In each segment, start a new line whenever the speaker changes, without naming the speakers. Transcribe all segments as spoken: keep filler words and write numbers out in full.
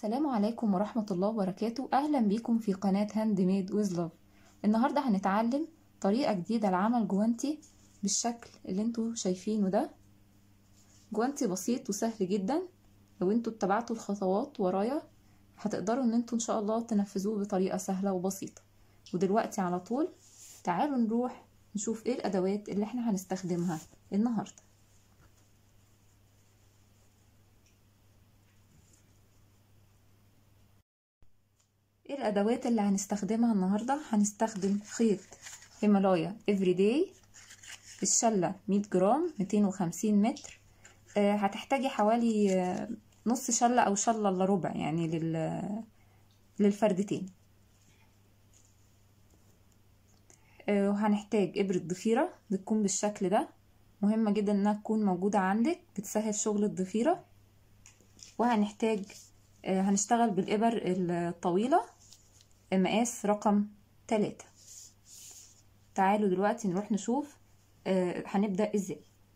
السلام عليكم ورحمة الله وبركاته. أهلا بيكم في قناة هاند ميد ويز لاف. النهاردة هنتعلم طريقة جديدة لعمل جوانتي بالشكل اللي انتوا شايفينه ده. جوانتي بسيط وسهل جدا، لو انتوا اتبعتوا الخطوات ورايا هتقدروا ان انتوا ان شاء الله تنفذوه بطريقة سهلة وبسيطة. ودلوقتي على طول تعالوا نروح نشوف ايه الأدوات اللي احنا هنستخدمها النهاردة. ايه الادوات اللي هنستخدمها النهارده؟ هنستخدم خيط هيمالايا افريداي، الشله مية جرام، ميتين وخمسين متر. آه هتحتاجي حوالي آه نص شله او شله الا ربع يعني لل للفردتين. آه وهنحتاج ابره ضفيره بتكون بالشكل ده، مهمه جدا انها تكون موجوده عندك، بتسهل شغل الضفيره. وهنحتاج آه هنشتغل بالابر الطويله مقاس رقم تلاتة. تعالوا دلوقتي نروح نشوف آه هنبدأ ازاي.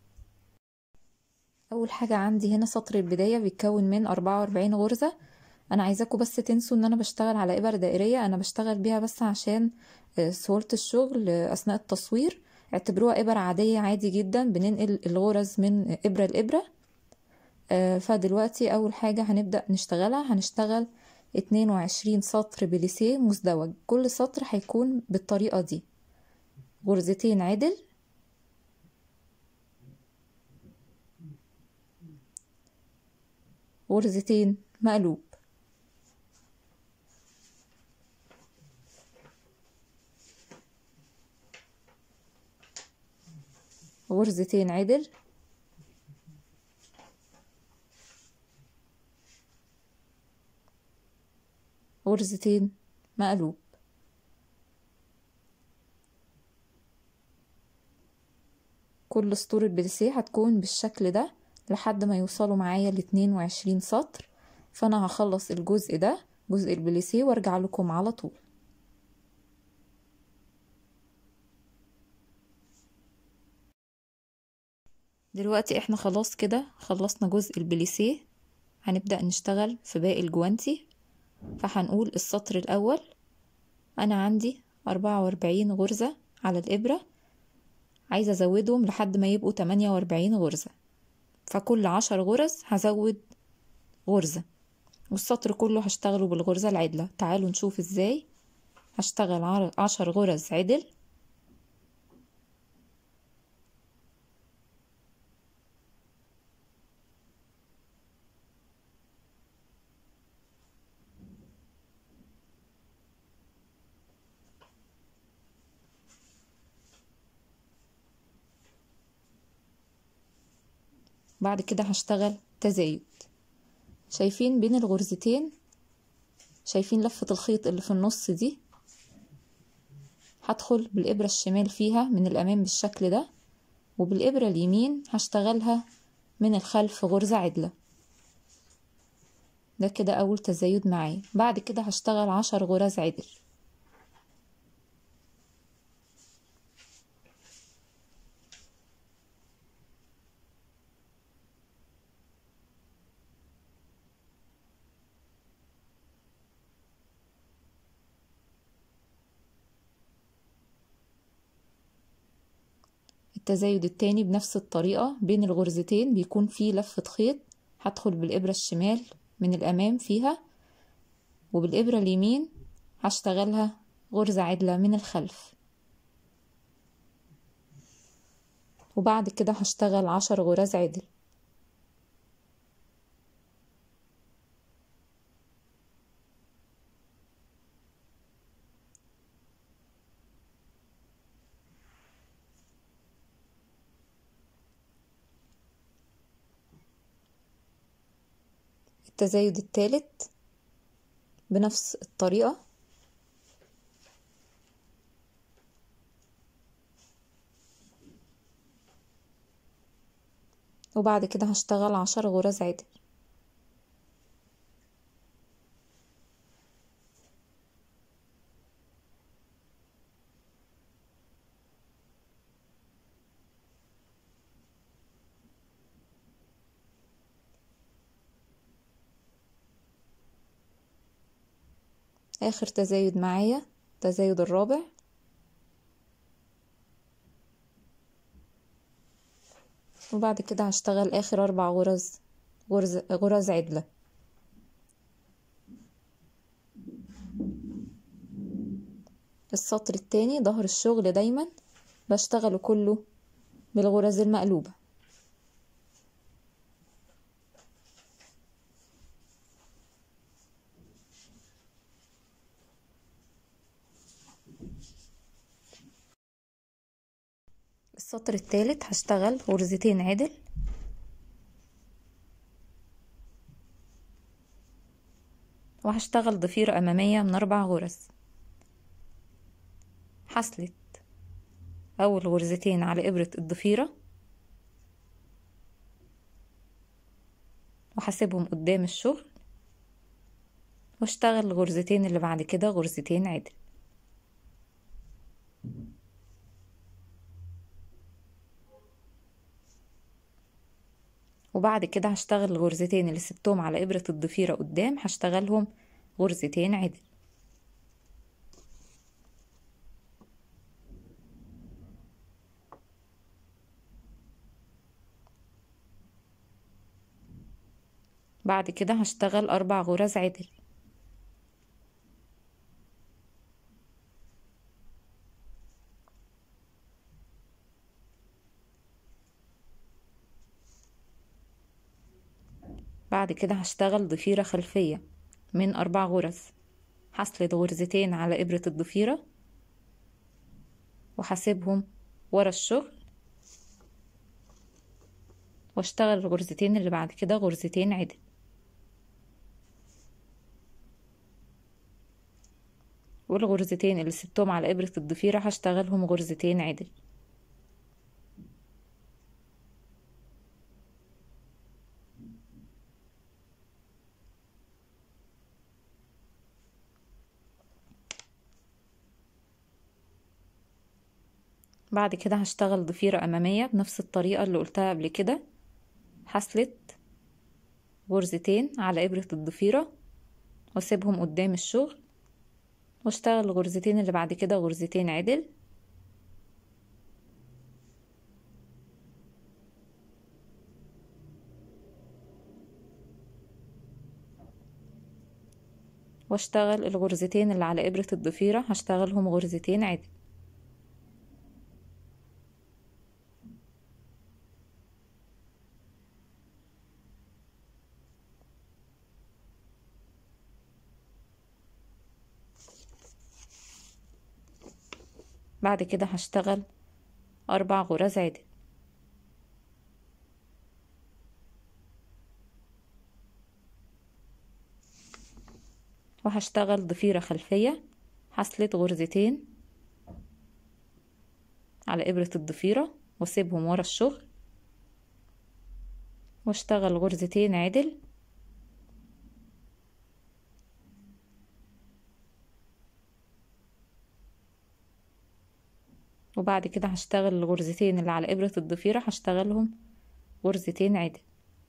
اول حاجة عندي هنا سطر البداية بيتكون من اربعة واربعين غرزة. انا عايزاكم بس تنسوا ان انا بشتغل على ابر دائرية، انا بشتغل بيها بس عشان آه سهولة الشغل آه اثناء التصوير. اعتبروها ابر عادية عادي جدا، بننقل الغرز من ابرة لابرة. آه فدلوقتي اول حاجة هنبدأ نشتغلها، هنشتغل اتنين وعشرين سطر بليسيه مزدوج. كل سطر هيكون بالطريقة دي، غرزتين عدل، غرزتين مقلوب، غرزتين عدل، غرزتين مقلوب. كل سطور البليسيه هتكون بالشكل ده لحد ما يوصلوا معايا لاتنين وعشرين سطر. فانا هخلص الجزء ده، جزء البليسيه، وارجع لكم على طول. دلوقتي احنا خلاص كده خلصنا جزء البليسيه، هنبدأ نشتغل في باقي الجوانتي. فهنقول السطر الاول انا عندي اربعة واربعين غرزة على الابرة، عايزة ازودهم لحد ما يبقوا تمانية واربعين غرزة. فكل عشر غرز هزود غرزة، والسطر كله هشتغله بالغرزة العدلة. تعالوا نشوف ازاي. هشتغل عشر غرز عدل، بعد كده هشتغل تزايد. شايفين بين الغرزتين، شايفين لفة الخيط اللي في النص دي؟ هدخل بالإبرة الشمال فيها من الأمام بالشكل ده، وبالإبرة اليمين هشتغلها من الخلف غرزة عدلة. ده كده أول تزايد معايا. بعد كده هشتغل عشر غرز عدل. التزايد التاني بنفس الطريقة، بين الغرزتين بيكون فيه لفة خيط، هدخل بالإبرة الشمال من الأمام فيها، وبالإبرة اليمين هشتغلها غرزة عدلة من الخلف. وبعد كده هشتغل عشر غرز عدل. التزايد الثالث بنفس الطريقة، وبعد كده هشتغل عشر غرز عدل. اخر تزايد معايا التزايد الرابع، وبعد كده هشتغل اخر اربع غرز غرز غرز عدلة. السطر التاني ظهر الشغل دايما بشتغله كله بالغرز المقلوبة. السطر التالت هشتغل غرزتين عدل، وهشتغل ضفيرة أمامية من أربع غرز. هسلت أول غرزتين على إبرة الضفيرة وهسيبهم قدام الشغل، واشتغل الغرزتين اللي بعد كده غرزتين عدل. وبعد كده هشتغل الغرزتين اللي سبتهم على إبرة الضفيرة قدام هشتغلهم غرزتين عدل. بعد كده هشتغل أربع غرز عدل. بعد كده هشتغل ضفيرة خلفية من أربع غرز، هسلت غرزتين على إبرة الضفيرة وهسيبهم ورا الشغل، واشتغل الغرزتين اللي بعد كده غرزتين عدل. والغرزتين اللي سبتهم على إبرة الضفيرة هشتغلهم غرزتين عدل. بعد كده هشتغل ضفيرة أمامية بنفس الطريقة اللي قلتها قبل كده، هسلت غرزتين على إبرة الضفيرة واسيبهم قدام الشغل، واشتغل الغرزتين اللي بعد كده غرزتين عدل. واشتغل الغرزتين اللي على إبرة الضفيرة هشتغلهم غرزتين عدل. بعد كده هشتغل أربع غرز عدل. وهشتغل ضفيرة خلفية، هسلت غرزتين على إبرة الضفيرة واسيبهم ورا الشغل، واشتغل غرزتين عدل. وبعد كده هشتغل الغرزتين اللي على إبرة الضفيرة هشتغلهم غرزتين عدل.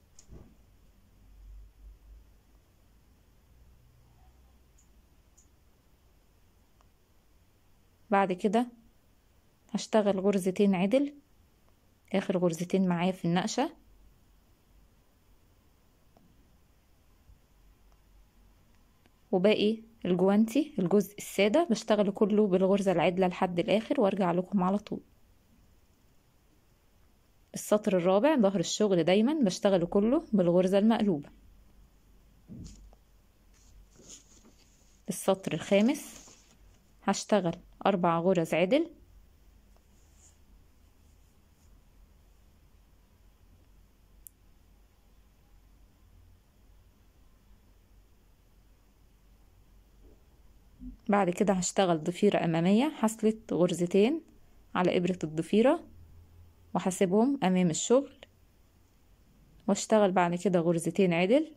بعد كده هشتغل غرزتين عدل، آخر غرزتين معايا في النقشة. وباقي الجوانتي الجزء السادة بشتغله كله بالغرزة العدلة لحد الآخر وارجع لكم على طول. السطر الرابع ظهر الشغل دايما بشتغله كله بالغرزة المقلوبة. السطر الخامس هشتغل أربع غرز عدل. بعد كده هشتغل ضفيرة أمامية، هسلت غرزتين على إبرة الضفيرة وهسيبهم أمام الشغل، واشتغل بعد كده غرزتين عدل.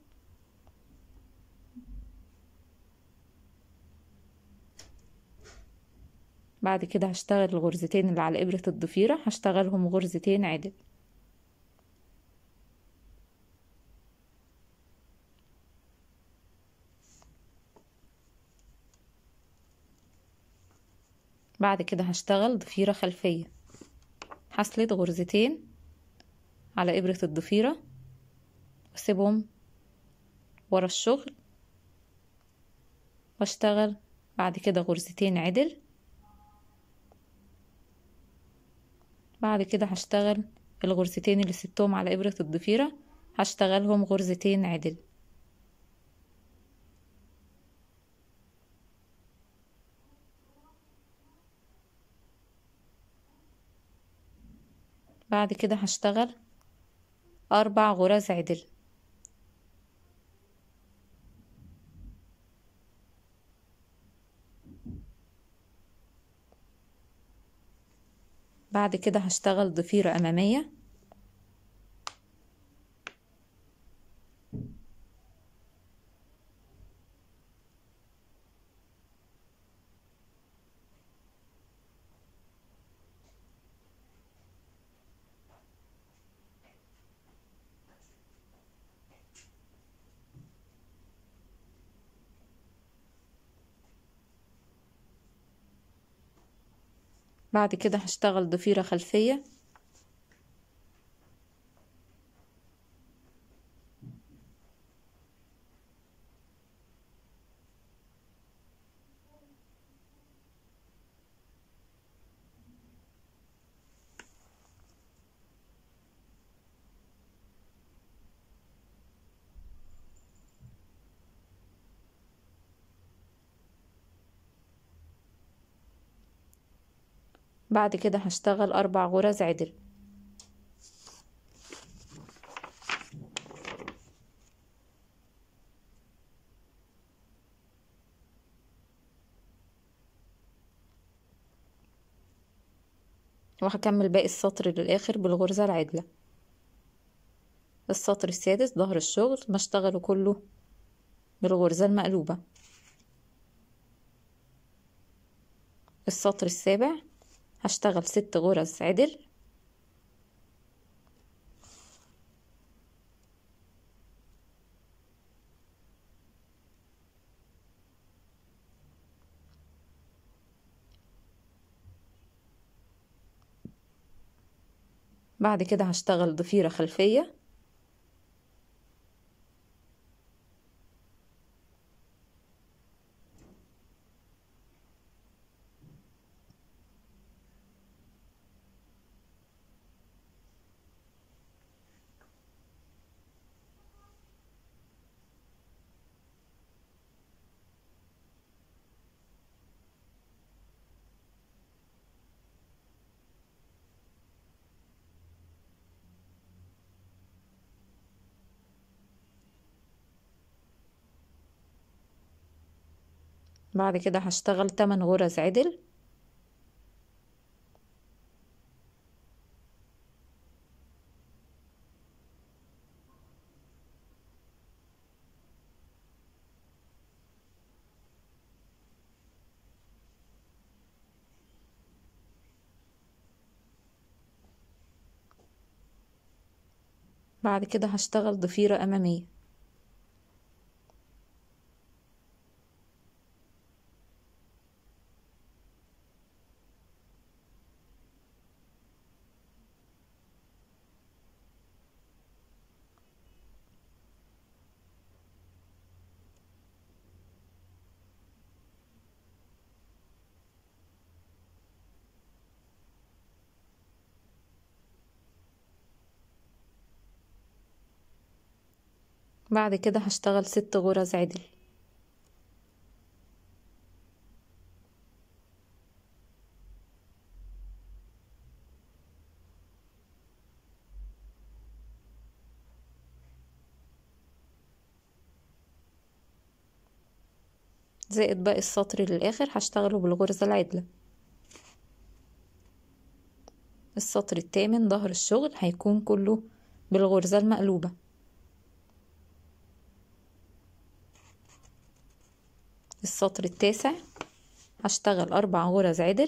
بعد كده هشتغل الغرزتين اللي على إبرة الضفيرة هشتغلهم غرزتين عدل. بعد كده هشتغل ضفيرة خلفية، هسلد غرزتين على إبرة الضفيرة واسيبهم ورا الشغل، واشتغل بعد كده غرزتين عدل. بعد كده هشتغل الغرزتين اللي سبتهم على إبرة الضفيرة هشتغلهم غرزتين عدل. بعد كده هشتغل أربع غرز عدل. بعد كده هشتغل ضفيرة أمامية، بعد كده هشتغل ضفيرة خلفية، بعد كده هشتغل أربع غرز عدل. وهكمل باقي السطر للآخر بالغرزة العدلة. السطر السادس ظهر الشغل بشتغله كله بالغرزة المقلوبة. السطر السابع هشتغل ست غرز عدل، بعد كده هشتغل ضفيرة خلفية، بعد كده هشتغل تمن غرز عدل، بعد كده هشتغل ضفيرة أمامية، بعد كده هشتغل ست غرز عدل. زائد باقي السطر للآخر هشتغله بالغرزة العدلة. السطر الثامن ظهر الشغل هيكون كله بالغرزة المقلوبة. السطر التاسع هشتغل أربع غرز عدل،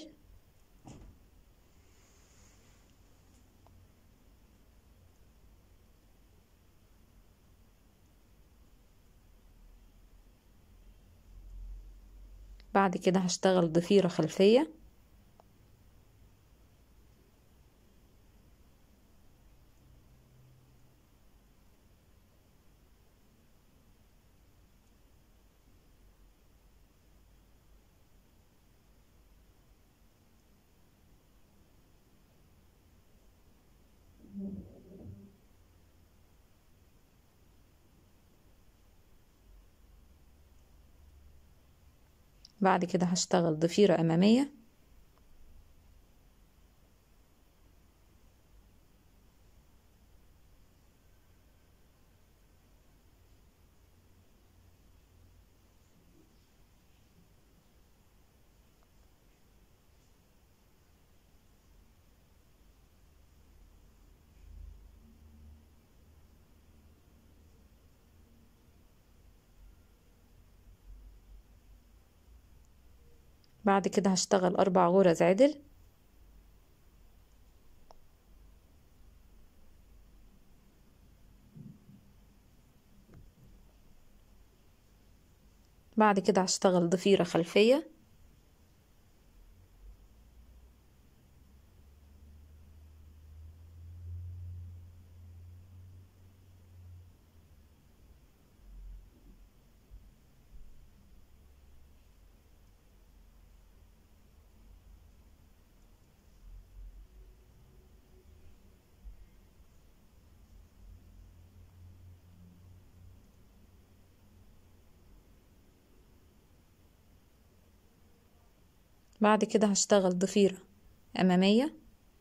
بعد كده هشتغل ضفيرة خلفية، بعد كده هشتغل ضفيرة أمامية، بعد كده هشتغل أربع غرز عدل، بعد كده هشتغل ضفيرة خلفية، بعد كده هشتغل ضفيرة أمامية،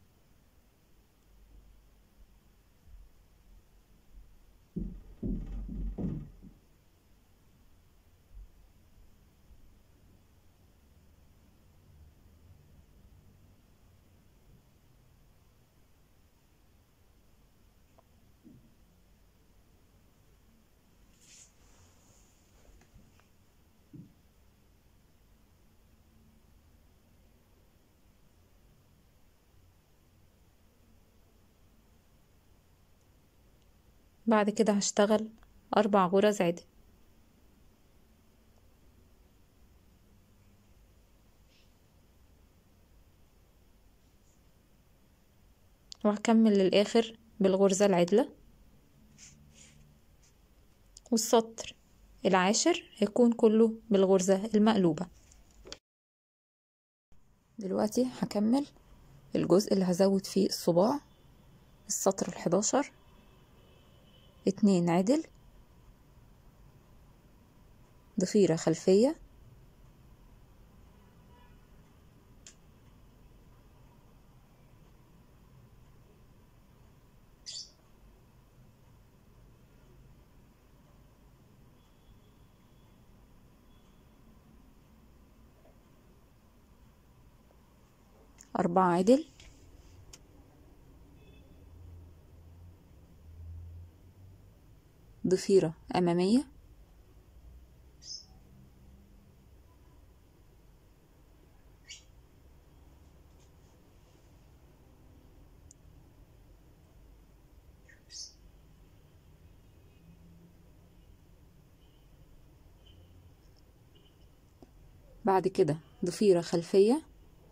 بعد كده هشتغل أربع غرز عدل، وهكمل للآخر بالغرزة العدلة، والسطر العاشر هيكون كله بالغرزة المقلوبة. دلوقتي هكمل الجزء اللي هزود فيه الصباع، السطر الحداشر، اتنين عدل، ضفيرة خلفية، أربعة عدل، ضفيرة أمامية، بعد كده ضفيرة خلفية،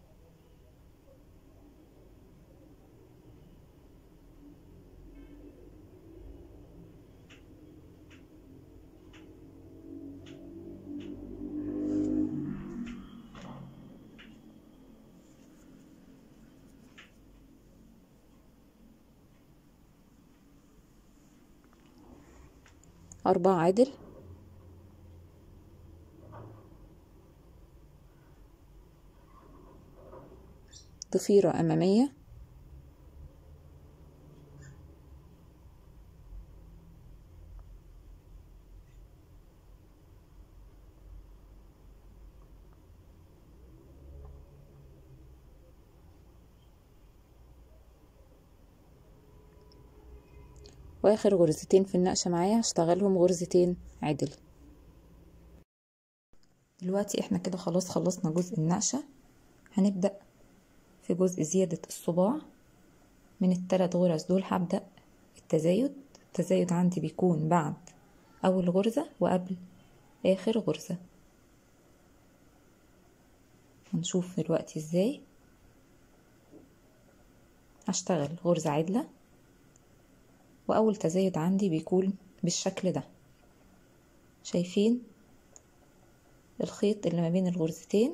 أربعة عدل، ضفيرة أمامية، واخر غرزتين في النقشة معايا هشتغلهم غرزتين عدل. دلوقتي احنا كده خلاص خلصنا جزء النقشة، هنبدأ في جزء زيادة الصباع. من الثلاث غرز دول هبدأ التزايد. التزايد عندي بيكون بعد اول غرزة وقبل اخر غرزة. هنشوف دلوقتي ازاي. هشتغل غرزة عدلة، واول تزايد عندي بيكون بالشكل ده. شايفين الخيط اللي ما بين الغرزتين؟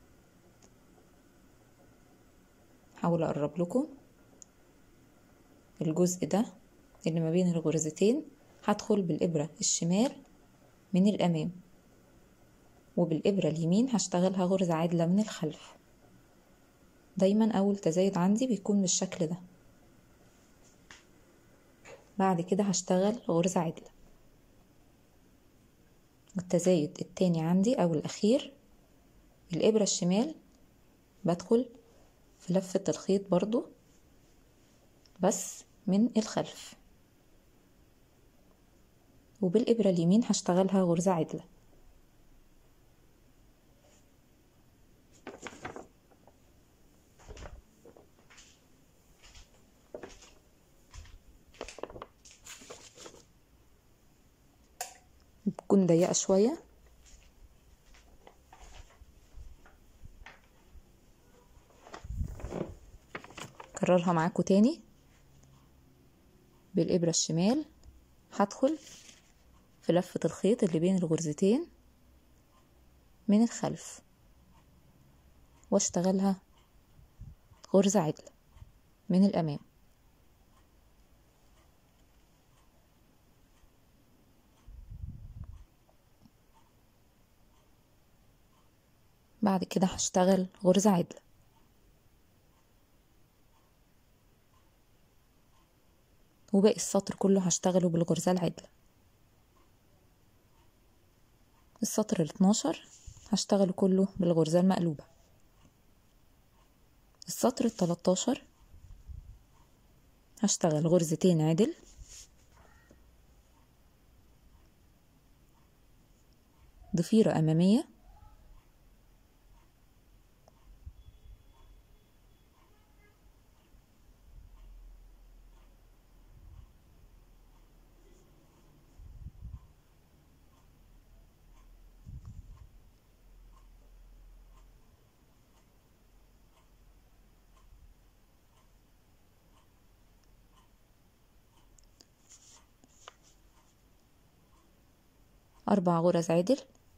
حاول اقرب لكم. الجزء ده اللي ما بين الغرزتين هدخل بالإبرة الشمال من الأمام، وبالإبرة اليمين هشتغلها غرزة عدلة من الخلف. دايما أول تزايد عندي بيكون بالشكل ده. بعد كده هشتغل غرزة عدلة. والتزايد التاني عندي أو الأخير، الإبرة الشمال بدخل في لفة الخيط برضو بس من الخلف، وبالإبرة اليمين هشتغلها غرزة عدلة. بتكون ضيقة شوية. كررها معاكم تاني. بالإبرة الشمال هدخل في لفة الخيط اللي بين الغرزتين من الخلف واشتغلها غرزة عدلة من الأمام. بعد كده هشتغل غرزة عدلة. وباقي السطر كله هشتغله بالغرزة العدلة. السطر الاتناشر هشتغله كله بالغرزة المقلوبة. السطر التلاتاشر هشتغل غرزتين عدل، ضفيرة أمامية، أربع غرز عدل،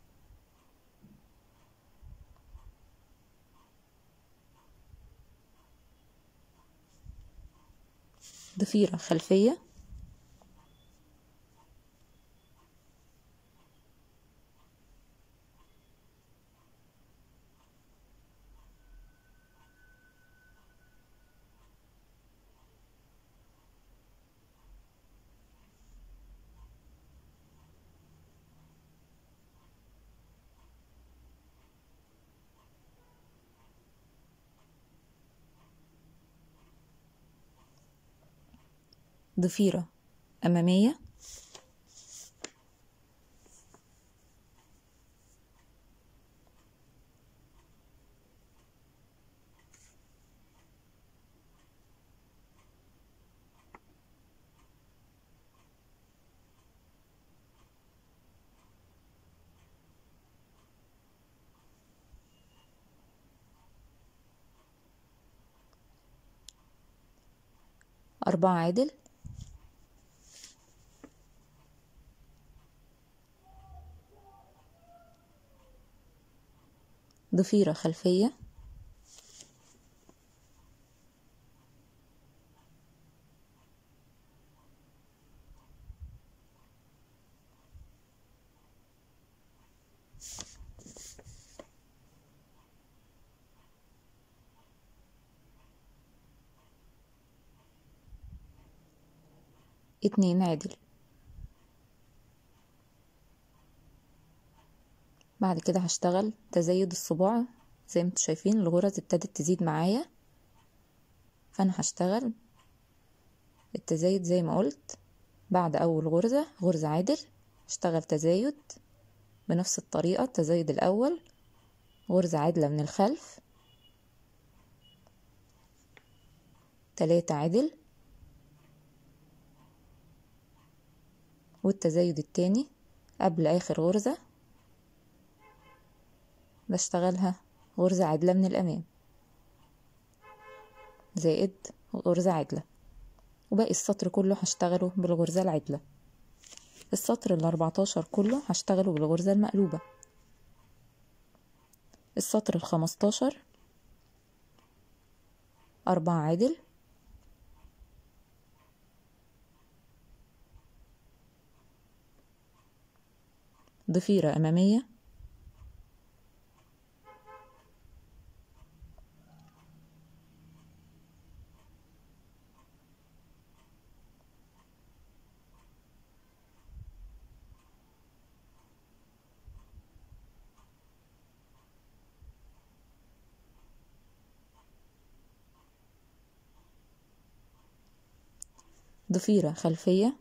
ضفيرة خلفية، ضفيرة أمامية، أربعة عدل، ضفيرة خلفية، اتنين عدل. بعد كده هشتغل تزايد الصباع. زي ما انتوا شايفين الغرز ابتدت تزيد معايا، فانا هشتغل التزايد زي ما قلت. بعد اول غرزة غرزة عدل، اشتغل تزايد بنفس الطريقة. التزايد الاول غرزة عدلة من الخلف، تلاتة عدل، والتزايد التاني قبل اخر غرزة بشتغلها غرزة عدلة من الامام زائد غرزة عدلة، وباقي السطر كله هشتغله بالغرزة العدلة. السطر الاربعتاشر كله هشتغله بالغرزة المقلوبة. السطر الخمستاشر أربعة عدل، ضفيرة أمامية، ضفيرة خلفية،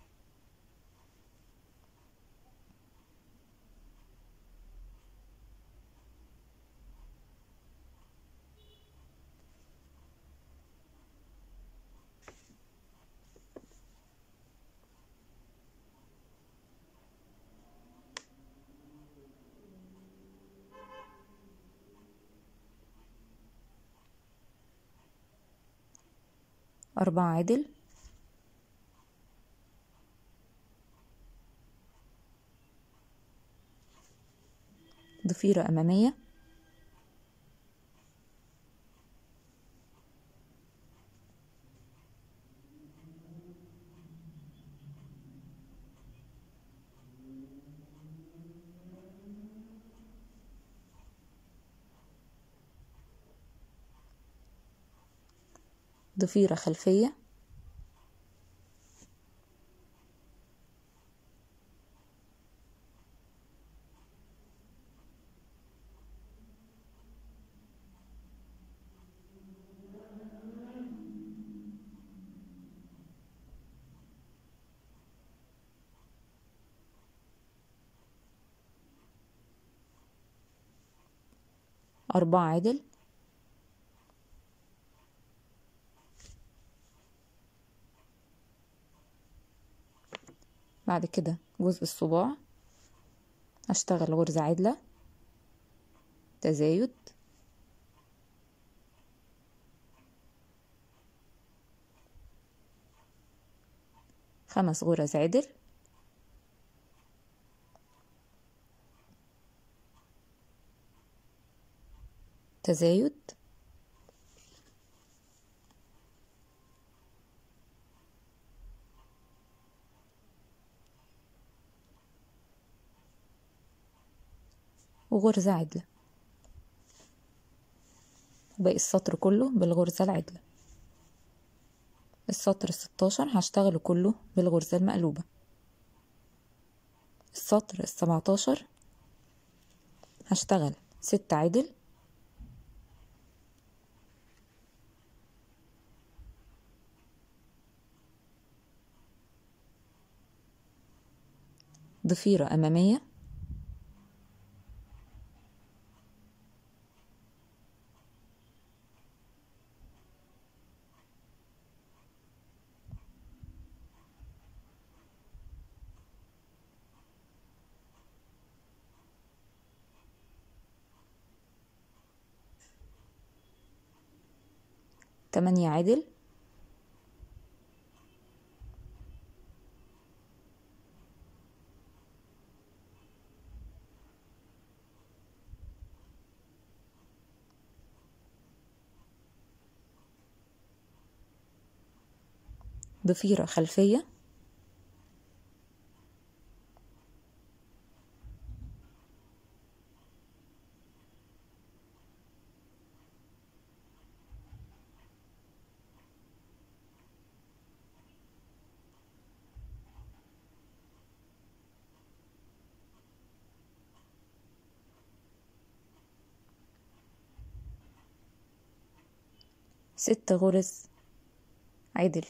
أربعة عدل، ضفيرة أمامية، ضفيرة خلفية، أربعة عدل، بعد كده جزء الصباع هشتغل غرزة عدلة، تزايد، خمس غرز عدل، تزايد، وغرزة عدلة، وباقي السطر كله بالغرزة العدلة. السطر الستاشر هشتغله كله بالغرزة المقلوبة. السطر السبعتاشر هشتغل ست عدل، ضفيرة أمامية، تمانية عدل، ضفيرة خلفية، ست غرز عدل،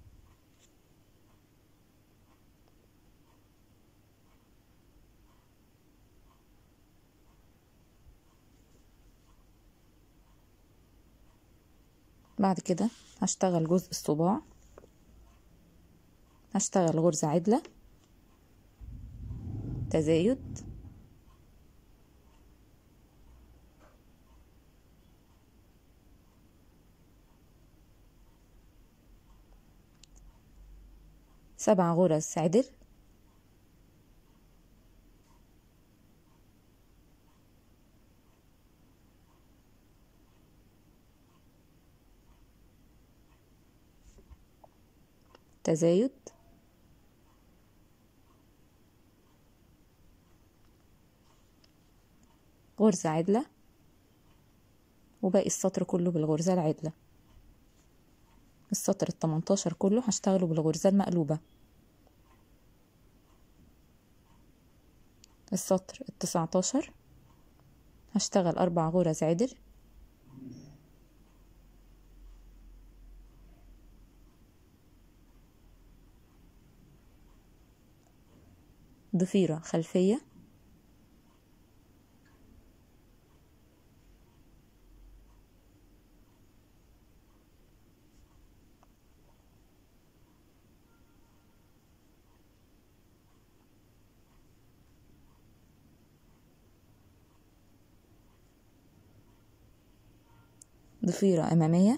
بعد كده هشتغل جزء الصباع، هشتغل غرزة عدلة، تزايد، سبع غرز عدل، تزايد، غرزة عدلة، وباقي السطر كله بالغرزة العدلة. السطر التمنتاشر كله هشتغله بالغرزة المقلوبة. السطر التسعتاشر هشتغل أربع غرز عدل، ضفيرة خلفية، ضفيرة أمامية،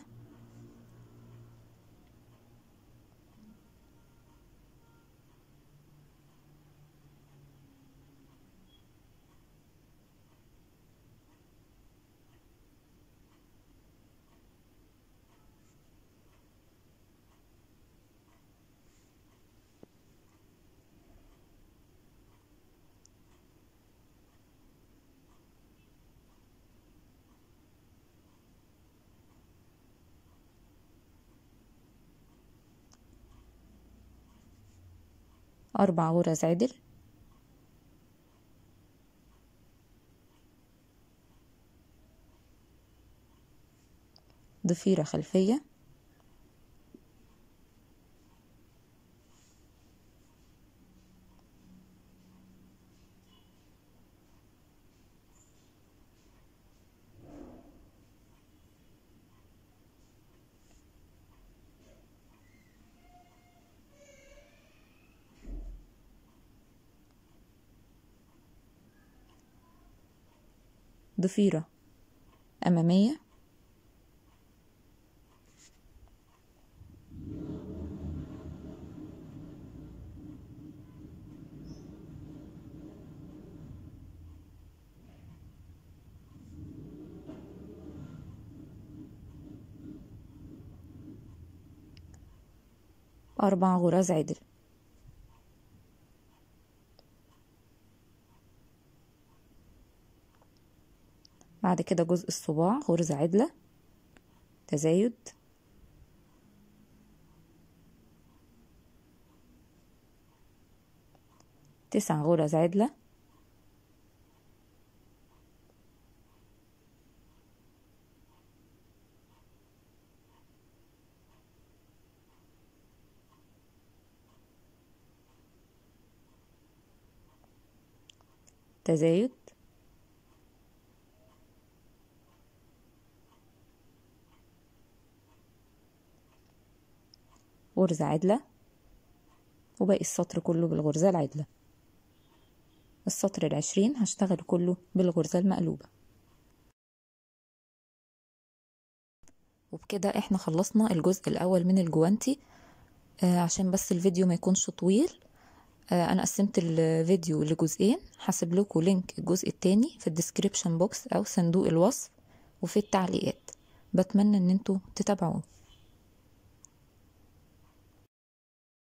أربع غرز عدل، ضفيرة خلفية، ضفيرة أمامية، أربع غرز عدل. بعد كده جزء الصباع غرزة عدلة، تزايد، تسع غرز عدلة، تزايد، غرزة عدلة، وباقي السطر كله بالغرزة العدلة. السطر العشرين هشتغل كله بالغرزة المقلوبة. وبكده احنا خلصنا الجزء الأول من الجوانتي. آه عشان بس الفيديو ما يكونش طويل، آه أنا قسمت الفيديو لجزئين، هسيب لكم لينك الجزء التاني في الديسكريبشن بوكس أو صندوق الوصف وفي التعليقات. بتمنى ان انتوا تتابعوه.